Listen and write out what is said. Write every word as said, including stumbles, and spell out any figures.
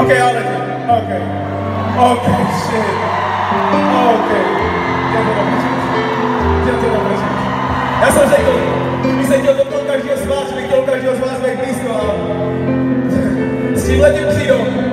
Okay, I'll let you. Okay. Okay, shit. Okay. Já jsem řekl, když jsem chtěl dotknout každého z vás, že bych chtěl každého z vás být blízko a s tímhletím přijdou.